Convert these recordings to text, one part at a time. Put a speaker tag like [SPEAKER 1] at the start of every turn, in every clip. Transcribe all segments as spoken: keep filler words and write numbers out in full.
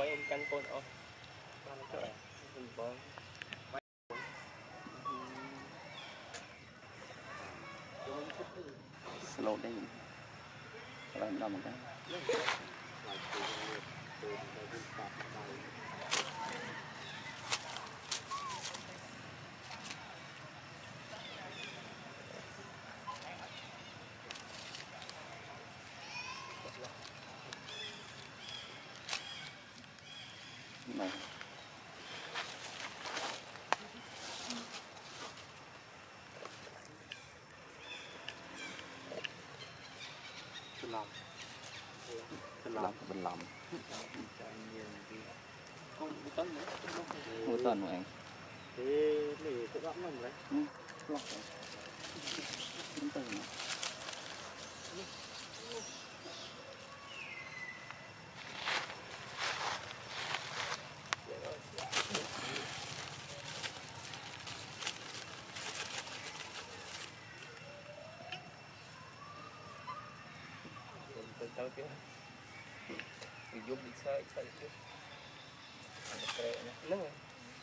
[SPEAKER 1] mấy ông canh con ơi
[SPEAKER 2] slow đây làm đâu một cái này
[SPEAKER 1] lòng
[SPEAKER 2] lòng bên lòng
[SPEAKER 1] không tấn nữa
[SPEAKER 2] mua tên của anh
[SPEAKER 1] thì để tự lắm mình đấy
[SPEAKER 2] lọc đúng tên này
[SPEAKER 1] tao chứ thì giúp đi chơi chơi chứ nó rồi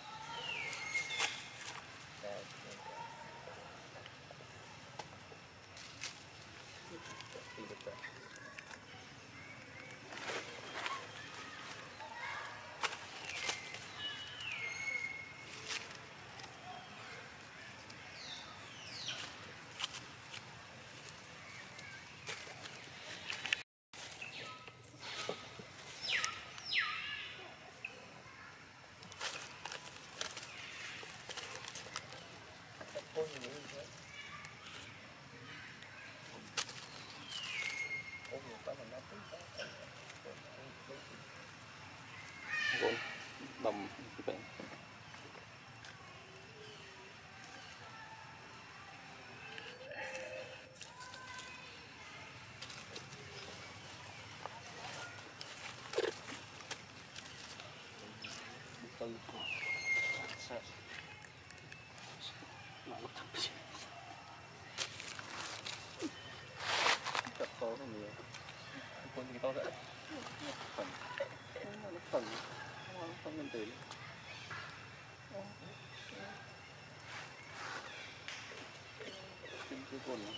[SPEAKER 2] gồm đồng bệnh
[SPEAKER 1] từ tập số này nhiều con thì to đấy phần nó phần nó phần lên từ cái con nó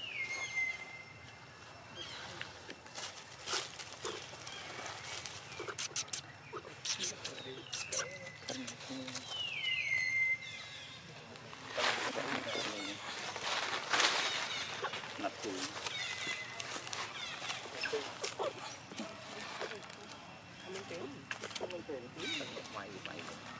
[SPEAKER 1] nạp tù mày mày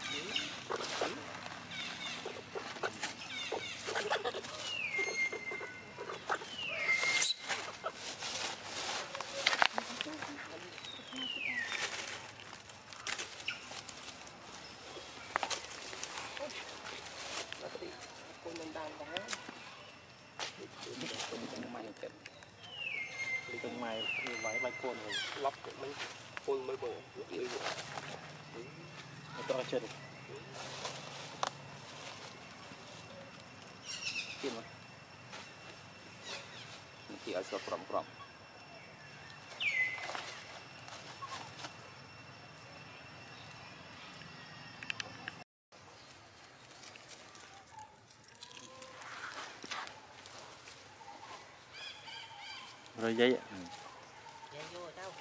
[SPEAKER 1] con mình đang đá
[SPEAKER 2] mày kẹp
[SPEAKER 1] đi từng mày vài vài con rồi lóc mấy con mới bự đi nó to chân
[SPEAKER 2] kia mà chỉ ở sập rộng rộng
[SPEAKER 1] rồi dây
[SPEAKER 3] dây vô rồi đâu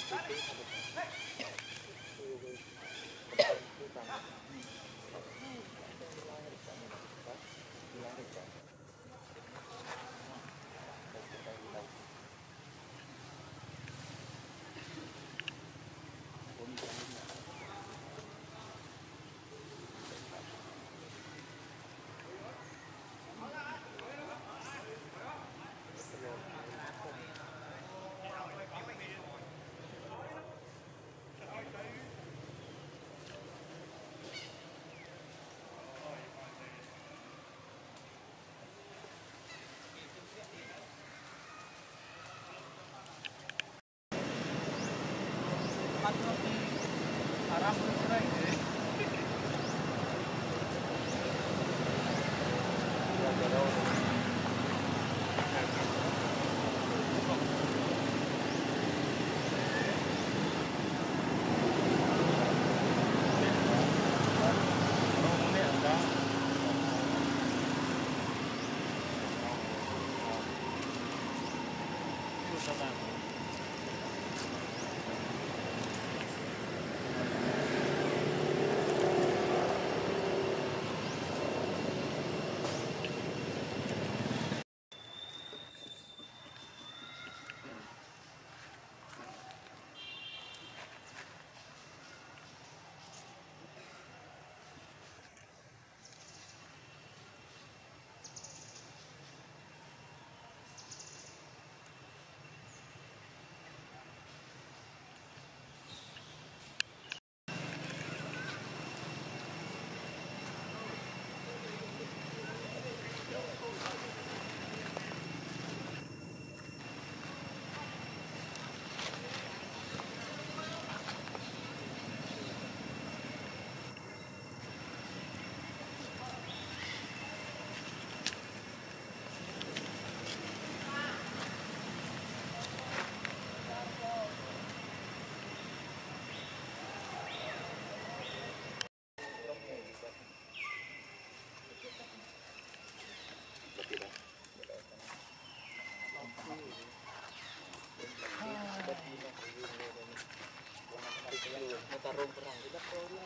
[SPEAKER 3] Tarung perang tidak perlu.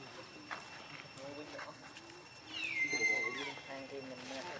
[SPEAKER 3] Angin menang.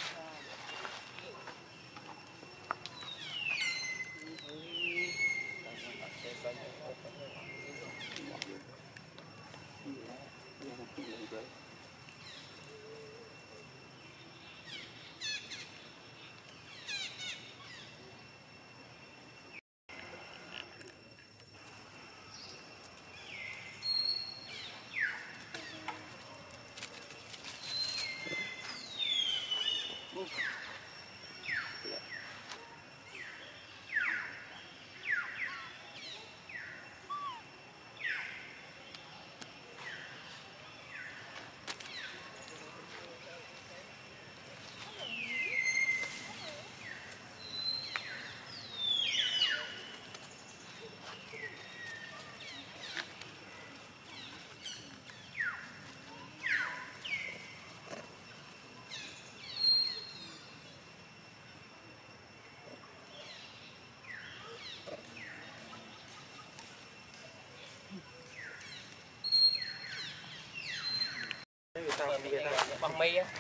[SPEAKER 3] Bằng mi á.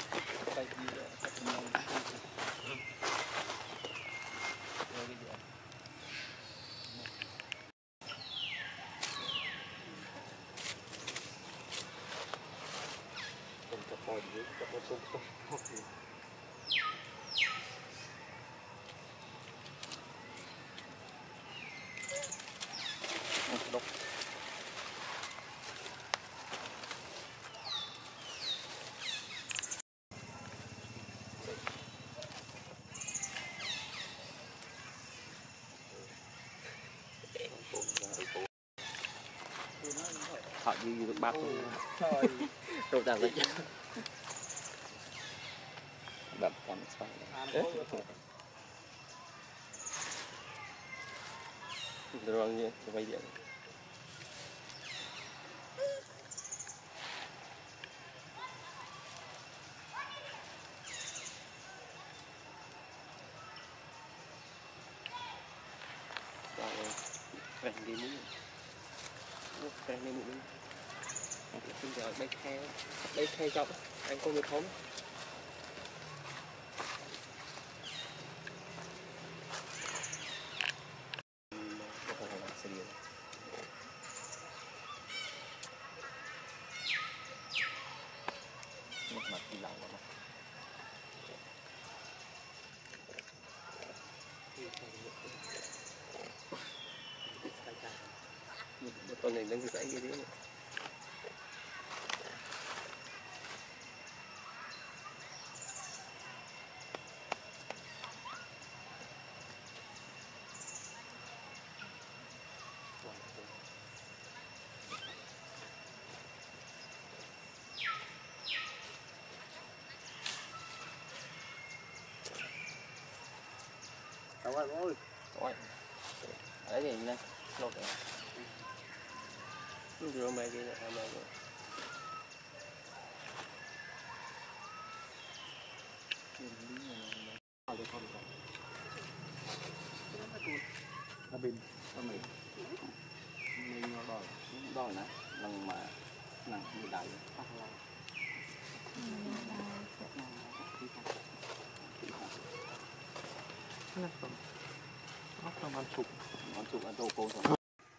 [SPEAKER 2] Họ đi được bác thôi.
[SPEAKER 3] Trời.
[SPEAKER 2] Đâu ra vậy?แบบcòn xoay. Rồi như vay điện. Rồi. Rèn đi mũi. Rèn đi mũi. Bây giờ đây khe, đây khe dọc, anh có người thống. Con này đang cái gì đấy.
[SPEAKER 1] Đâu rồi ơi.
[SPEAKER 2] Ôi. Đấy gì nè, lột này. Rửa mày kia nè, mày rồi.
[SPEAKER 1] Là bình.
[SPEAKER 2] Con mày. Mình nó đòi, đòi nè, lần mà nặng như đầy.
[SPEAKER 1] Nó còn nó còn ăn sụp.
[SPEAKER 2] Con chụp ăn tô cô rồi.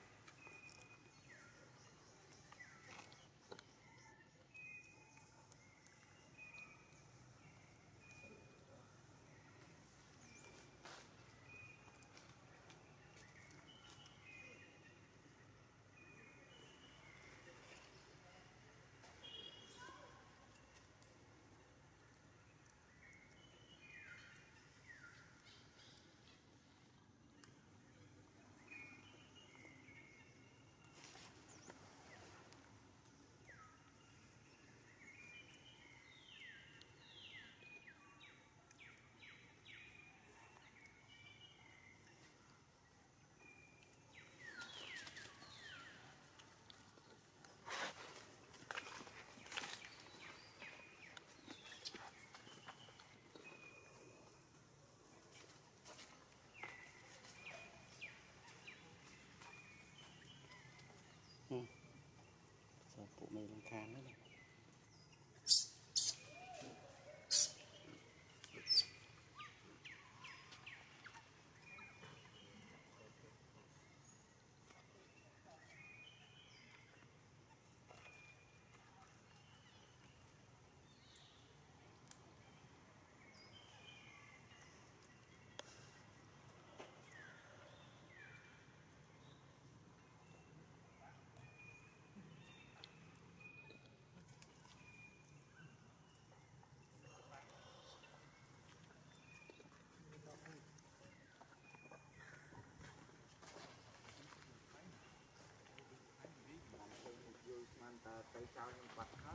[SPEAKER 2] Sao phụ mày làm khán đấy này.
[SPEAKER 1] Tay cao nhưng bật hết.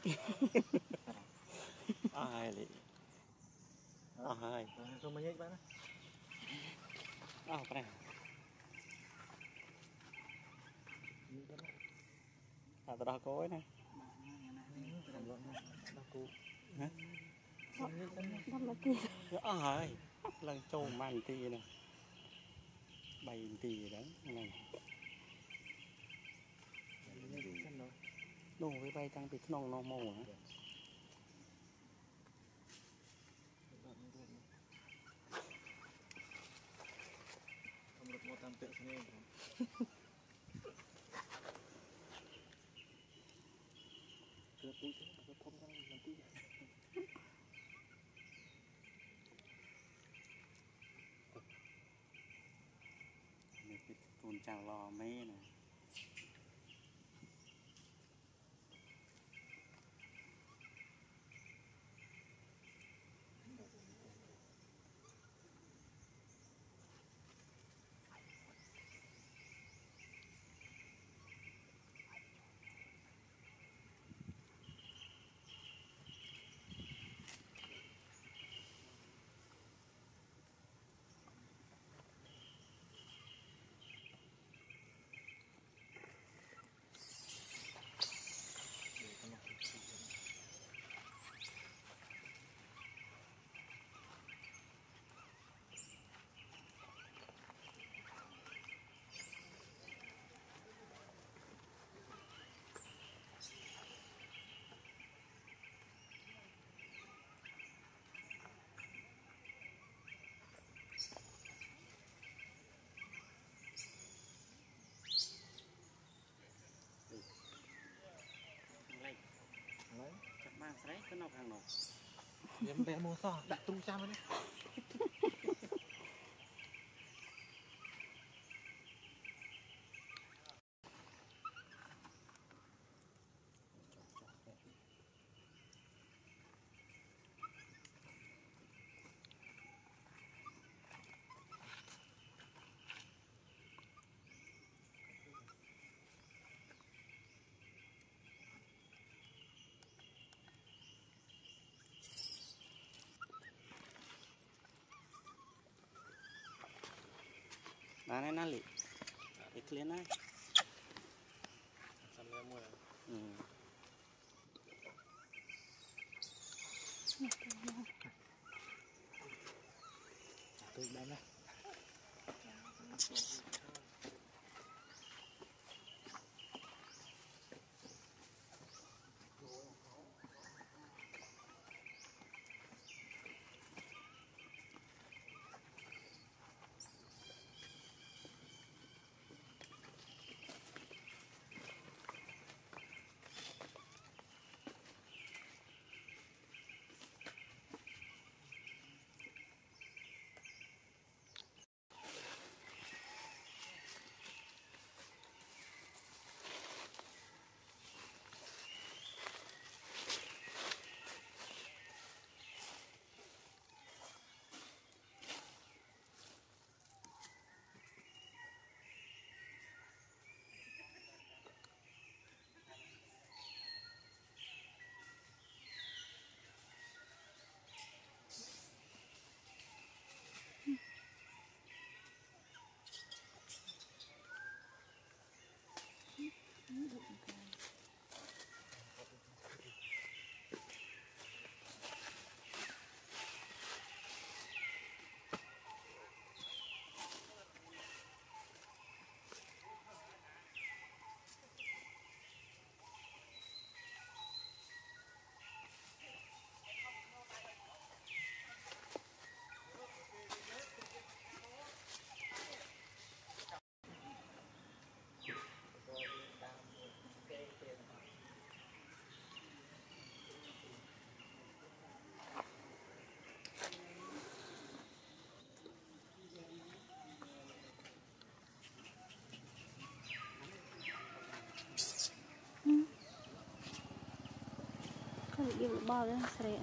[SPEAKER 1] ai lì ai
[SPEAKER 2] xong mới nhếch bán
[SPEAKER 1] à cái này à tao đo cối nè hả ai lần trâu man tì nè bày tì đó này đồ với bay tăng bị nong nong màu hả
[SPEAKER 2] một tam tự nghe cứ túi cứ thông ra làm túi
[SPEAKER 1] con chào lò mê nè mang sấy cái nọc hàng nọ
[SPEAKER 2] em bé mua sò đặt tung trăm đấy
[SPEAKER 1] Nah, này nali, cái clean này.
[SPEAKER 2] trăm em mua này
[SPEAKER 1] Ừ.
[SPEAKER 2] tôi bán này
[SPEAKER 4] Kalau dia bao đó sere.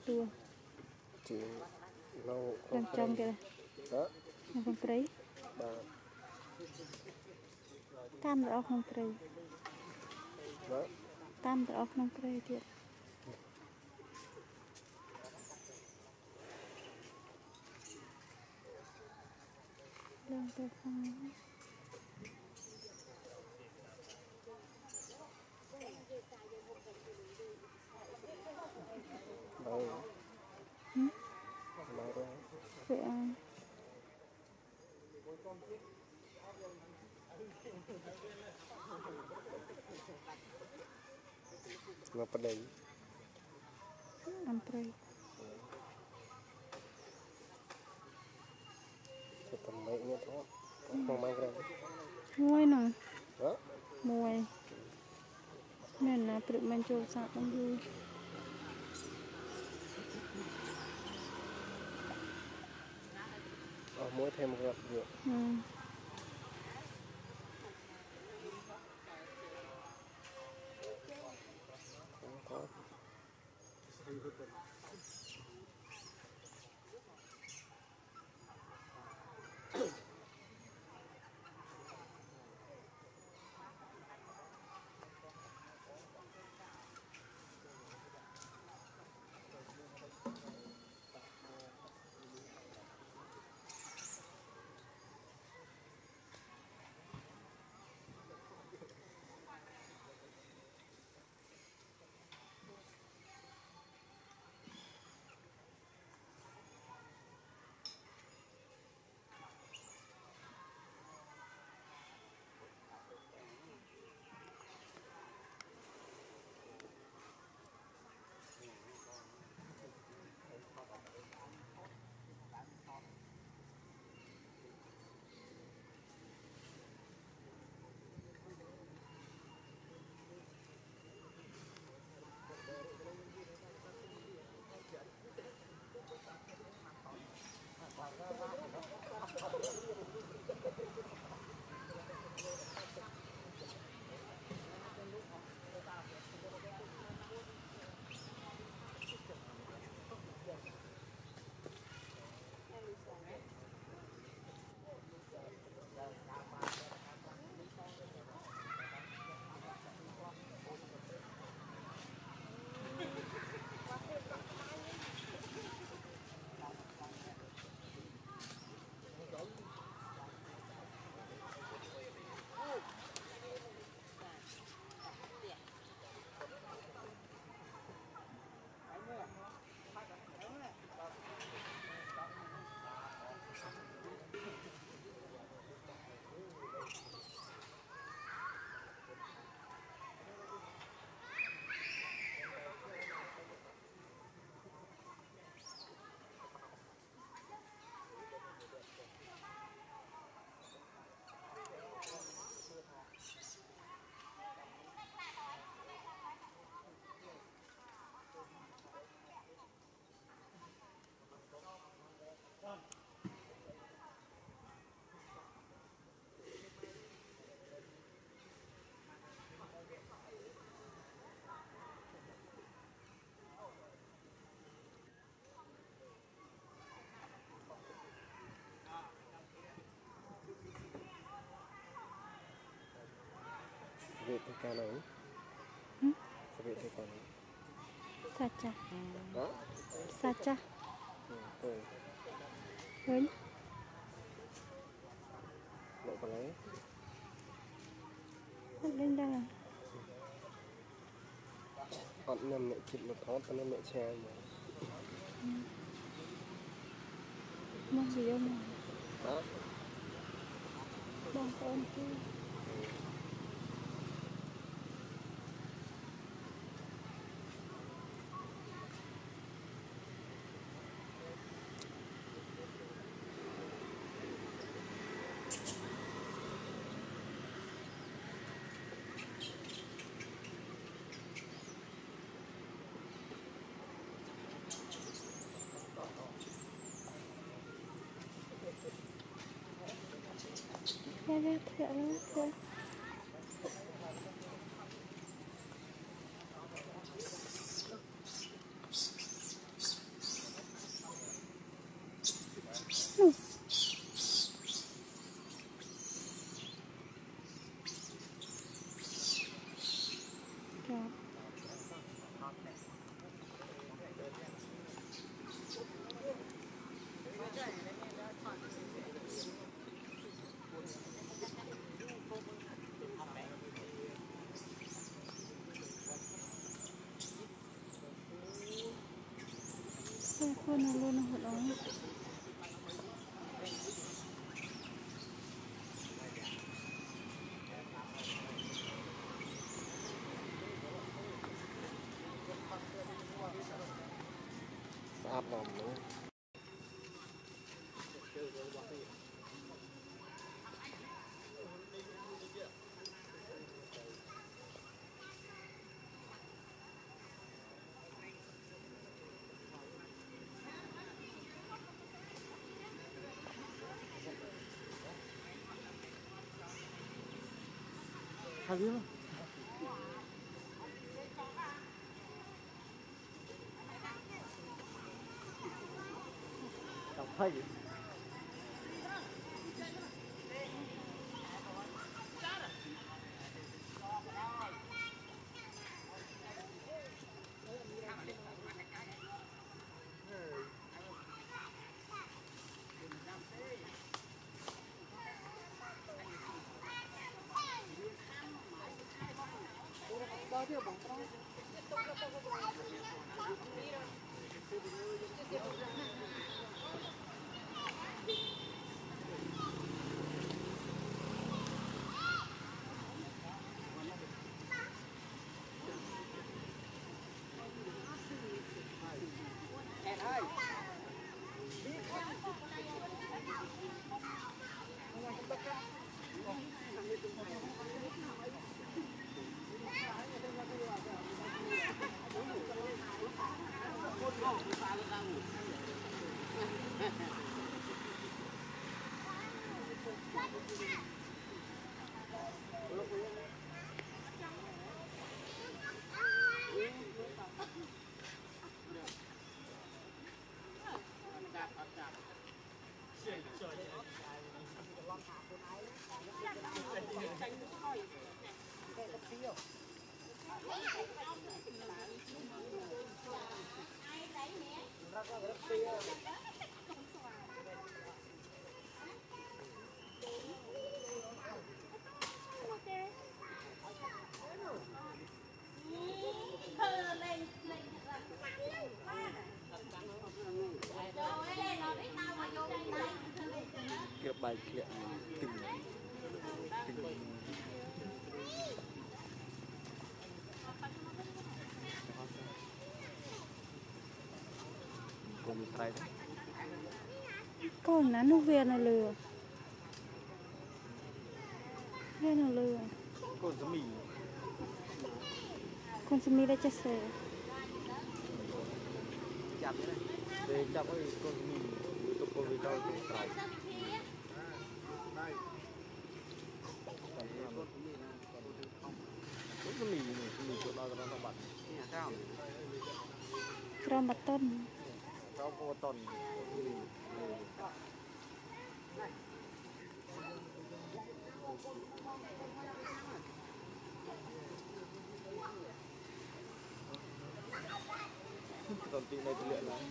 [SPEAKER 4] luôn
[SPEAKER 1] chỉ lâu
[SPEAKER 4] đang trong kìa
[SPEAKER 1] đó
[SPEAKER 4] không cây
[SPEAKER 1] bà
[SPEAKER 4] tam rồi không cây
[SPEAKER 1] đó
[SPEAKER 4] tam rồi không cây thiệt đang tới không
[SPEAKER 1] đâu
[SPEAKER 4] ừ?
[SPEAKER 1] đâu đó
[SPEAKER 4] vậy à
[SPEAKER 1] ngapa đây
[SPEAKER 4] ăn cây
[SPEAKER 1] tầm mấy nghe thôi không mang ra
[SPEAKER 4] muối nè
[SPEAKER 1] đó
[SPEAKER 4] muối nên là tự mình trộn sạc ăn vui
[SPEAKER 1] ờ muối thêm một gọt dừa
[SPEAKER 4] ừ.
[SPEAKER 1] có việc thì ca này
[SPEAKER 4] ừ?
[SPEAKER 1] việc thì còn
[SPEAKER 4] sacha
[SPEAKER 1] đó
[SPEAKER 4] sacha
[SPEAKER 1] ừ
[SPEAKER 4] với
[SPEAKER 1] lộ còn lấy
[SPEAKER 4] lên đây là
[SPEAKER 1] họ nhầm mẹ chịu một thoát cho nên mẹ che mà
[SPEAKER 4] mong gì đâu mà
[SPEAKER 1] đó
[SPEAKER 4] bằng con chứ Thế thế thế thế Nu. Chào. Xe con nó luôn ở đó.
[SPEAKER 1] Sáp lòng nữa. Hai đứa luôn. Cặp hay gì? Cái bài kiện từng từng cùng tay
[SPEAKER 4] Con nó nó về nó lừa. Về nó lừa.
[SPEAKER 1] con sẽ mì
[SPEAKER 4] Con sẽ mi đã chết xe.
[SPEAKER 1] chặt đấy để chặt cái con mì tôi con với tao cùng tay con mì này mì chỗ đó nó bật sao
[SPEAKER 4] Kram bát tân.
[SPEAKER 1] tao có tuần còn tí này thì luyện này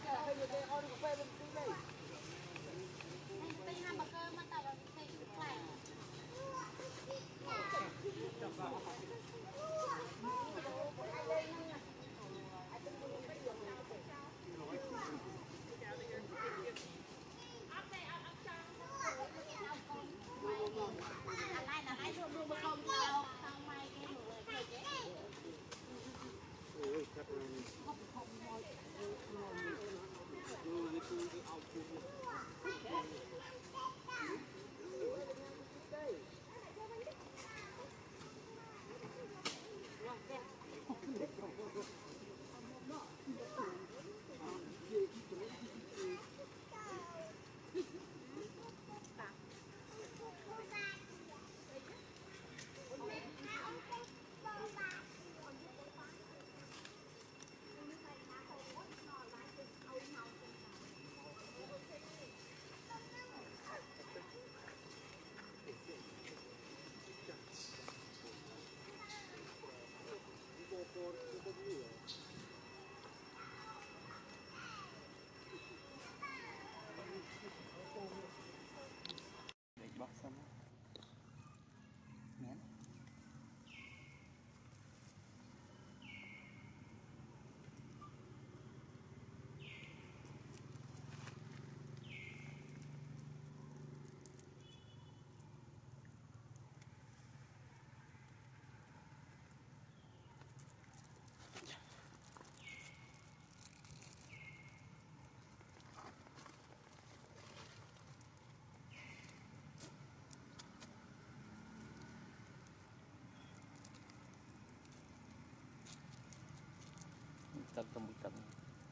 [SPEAKER 3] tật tầm một tầm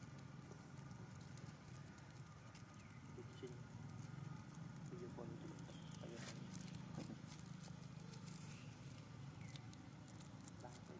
[SPEAKER 1] Chinh bây giờ còn bây giờ ba cái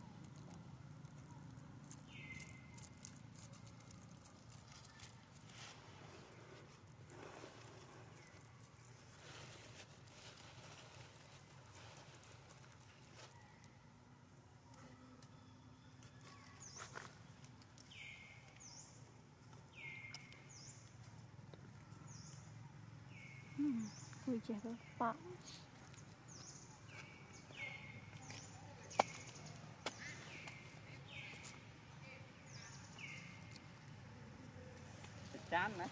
[SPEAKER 4] Ui trời ơi, bạo.
[SPEAKER 3] chán đấy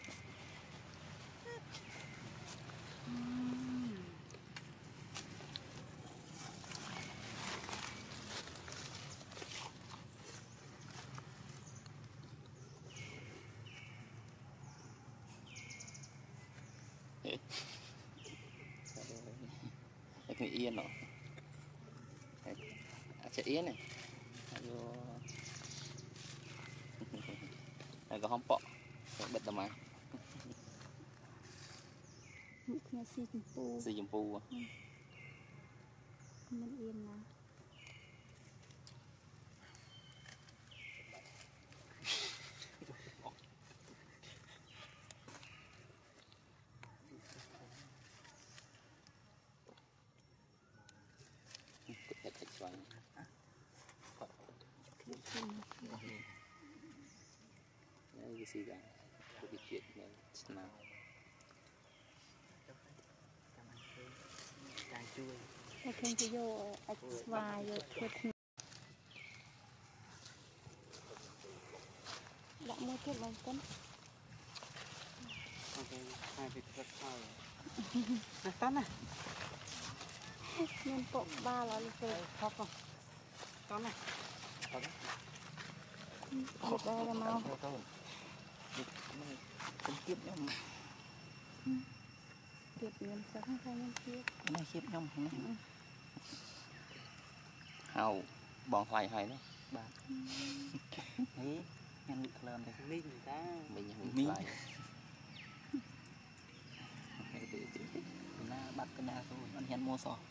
[SPEAKER 2] cái yên rồi sẽ yên này này có không bỏ bật tầm mai
[SPEAKER 4] Mũi kia xì chùm pu.
[SPEAKER 2] xì chùm pu
[SPEAKER 4] Mình yên nào.
[SPEAKER 2] cái gì cả cái chuyện này nào
[SPEAKER 4] Hãy subscribe cho kênh Ghiền Mì Gõ để không bỏ lỡ những video hấp dẫn. Đã mua thuốc bằng cân.
[SPEAKER 3] ok hai vịt rất sao này tán này
[SPEAKER 4] Nên bộ ba là được rồi.
[SPEAKER 3] khóc không tán này
[SPEAKER 4] Được đây là mau.
[SPEAKER 3] không tiếp nhau
[SPEAKER 4] Tiếp nhân sẽ không phải nhân tiếp.
[SPEAKER 3] cái này tiếp nhau này
[SPEAKER 2] hào bòn hoài hay đó
[SPEAKER 3] bà ấy nhân bị lần thì mình ta
[SPEAKER 2] mình
[SPEAKER 3] mình
[SPEAKER 2] lại
[SPEAKER 3] na bắt cái na thôi anh hen mua sò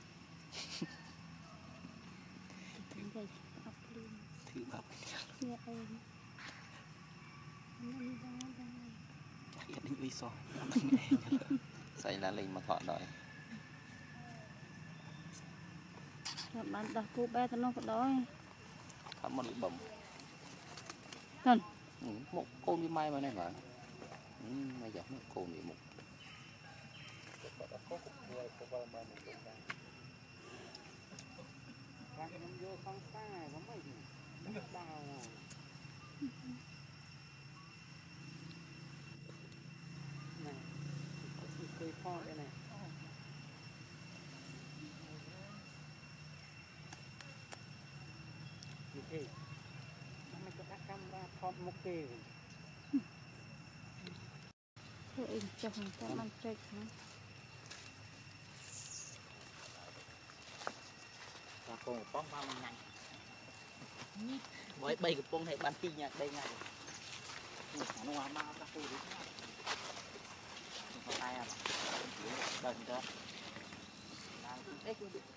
[SPEAKER 4] Vậy, học liền.
[SPEAKER 3] thử bập
[SPEAKER 4] Nghe em. Nó đi ra đây.
[SPEAKER 3] chắc định uy sò
[SPEAKER 2] xảy là linh mà thọ đợi
[SPEAKER 4] Các bạn đặt phụ bé nó có đói.
[SPEAKER 2] thắm một bầm
[SPEAKER 4] Cần.
[SPEAKER 2] một côn đi mai mà này mà bây giờ một côn thì một
[SPEAKER 3] vô không xa có mấy gì đau này cây kho đây này như thế nó có các camera thọt một kề
[SPEAKER 4] Thôi em cho hàng ta ăn chơi hả?
[SPEAKER 3] và còn một bóng bao nhanh với bay cái bông này ban tin nha đây ngay nó hoa ma các cô đúng không có tay à đừng đó đang đấy cũng được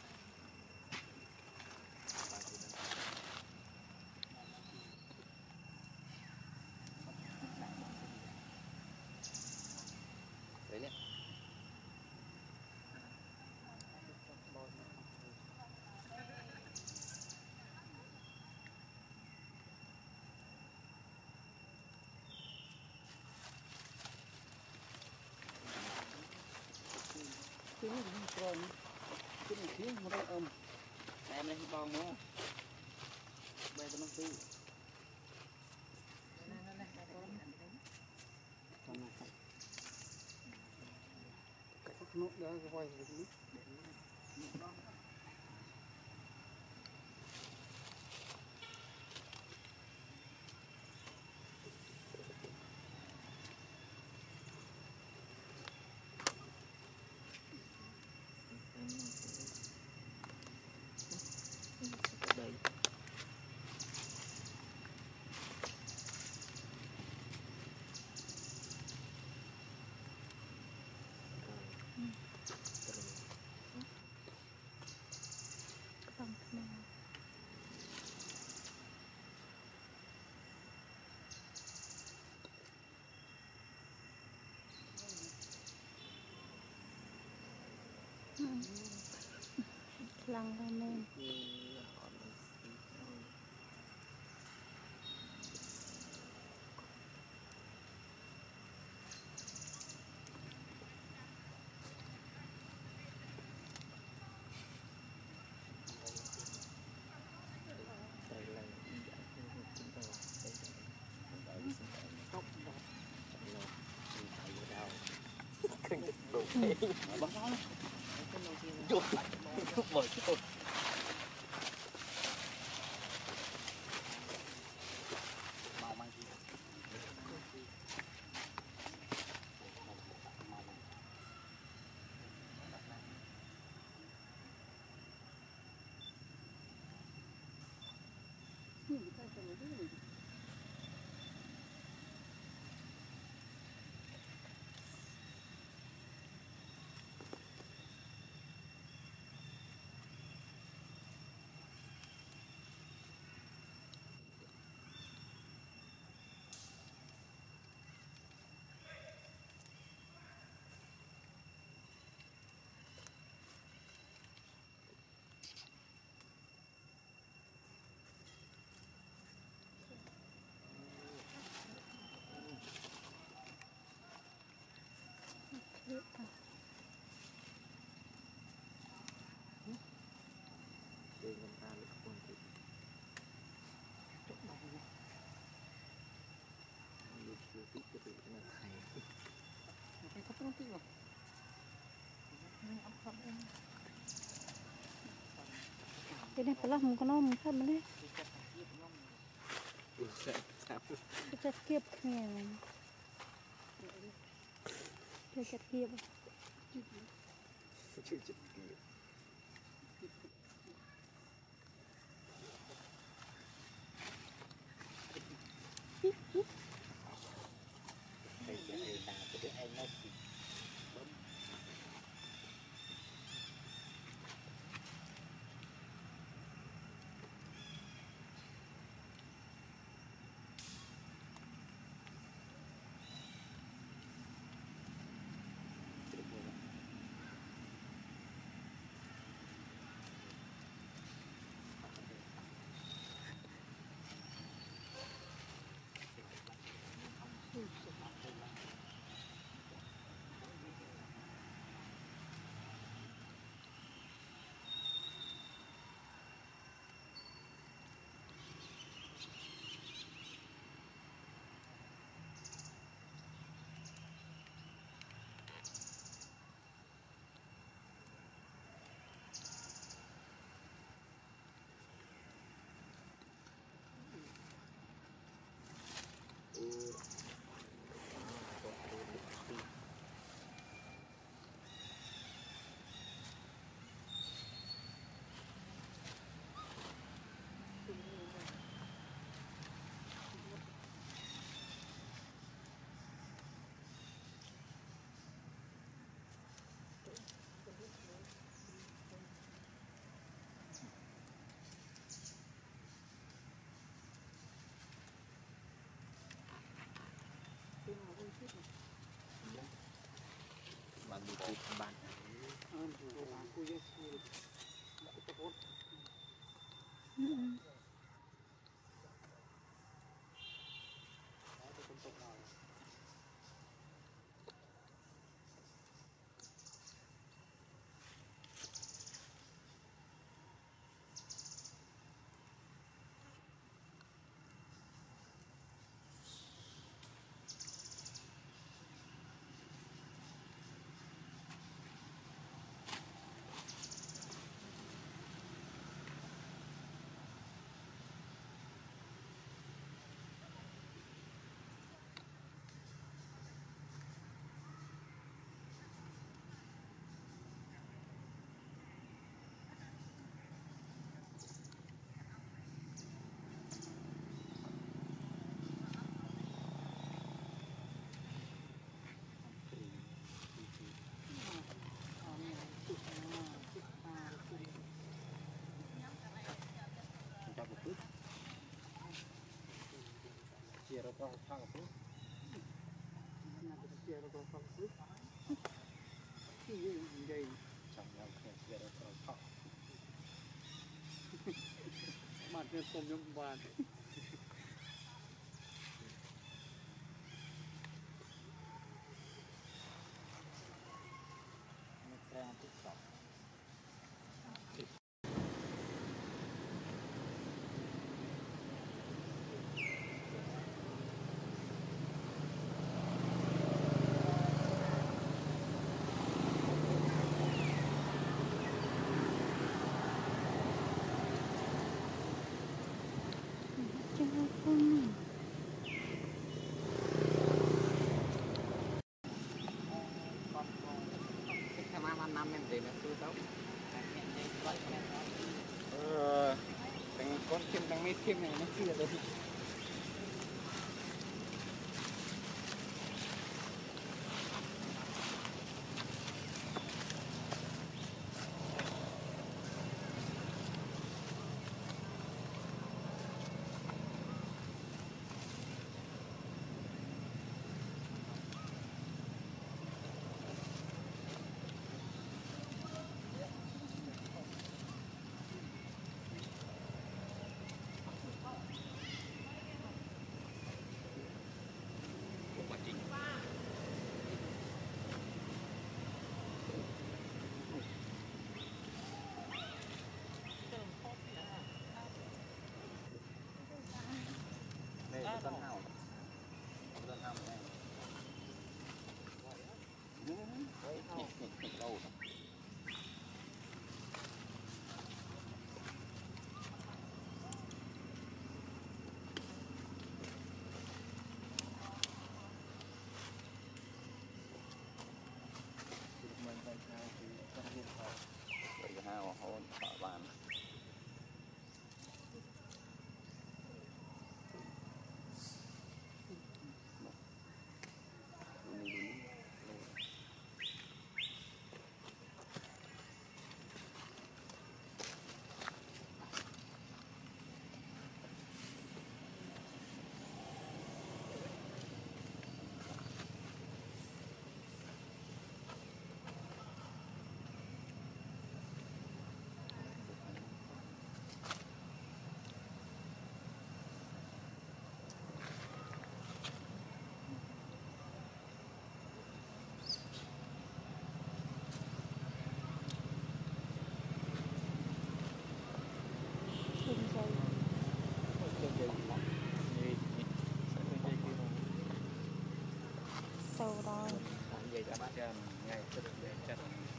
[SPEAKER 2] đấy đấy
[SPEAKER 3] cái này còn cái này thiếu một đây ôm em đây bong nữa bây giờ nó tư nút đó quay được nút đây
[SPEAKER 4] lăng ra nên
[SPEAKER 3] bóc nó chuột chuột bồi chuột màu mang gì
[SPEAKER 4] cái này phải làm con nó thật mà đấy chặt kiếp nè chơi chặt kiếp
[SPEAKER 3] bạn bị cụt bạn
[SPEAKER 1] chia ra con thang xuống chia ra con thang xuống cái gì vậy chẳng nhau
[SPEAKER 2] nên không nhung bàn
[SPEAKER 3] Trang tích sọc.
[SPEAKER 4] Chứ không.
[SPEAKER 3] Tham ăn năm em tiền là tôi tốt.
[SPEAKER 2] ờ thằng con chim thằng mấy chim này nó chưa được
[SPEAKER 3] Đây là con hào. Con hào này. Đấy hào. Đâu rồi?
[SPEAKER 2] mình phải khai thì trong hiện tại
[SPEAKER 3] Vậy hào hôn thợ bàn.
[SPEAKER 4] Đừng dậy. Sầu rồi.
[SPEAKER 2] vậy các bạn chân ngày chất để chất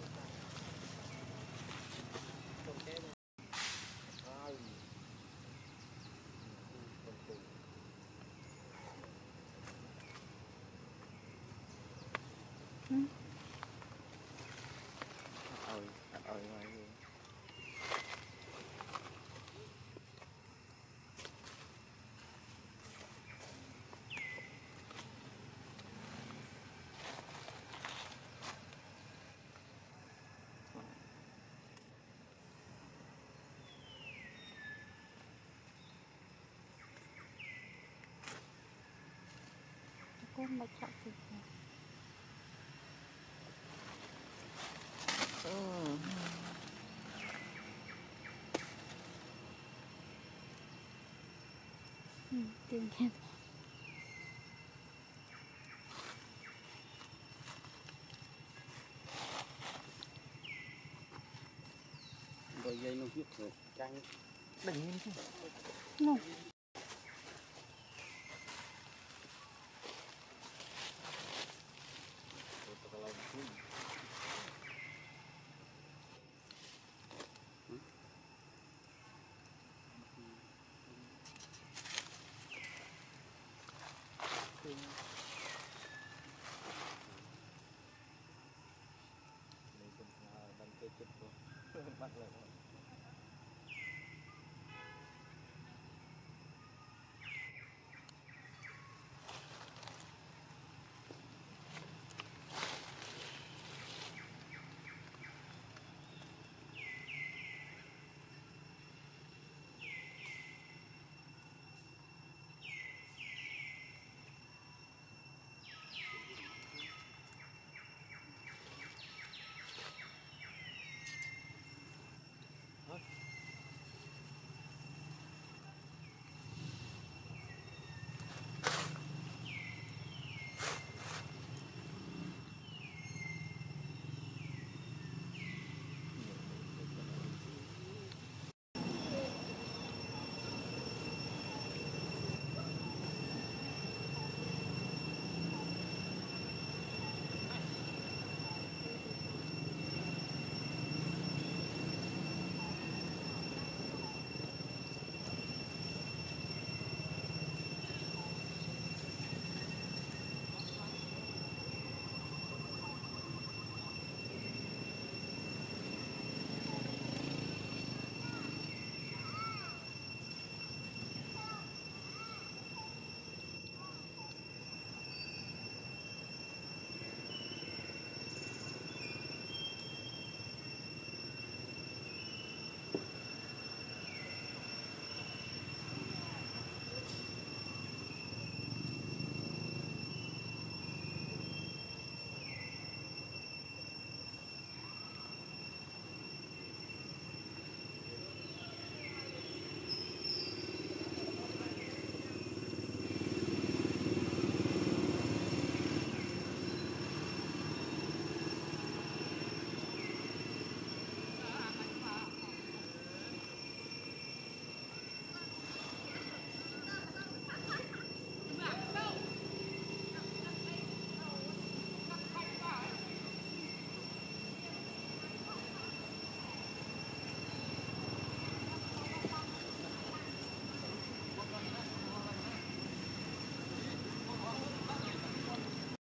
[SPEAKER 4] Ừ.
[SPEAKER 3] Ôi, ôi ngoài gì.
[SPEAKER 4] Con bạch chọn thì ừ, tìm kiếm.
[SPEAKER 2] rồi dây nó viết rồi tranh đừng nhìn chứ
[SPEAKER 4] No.
[SPEAKER 1] Mình cũng đăng ký chụp luôn. Bắt lại.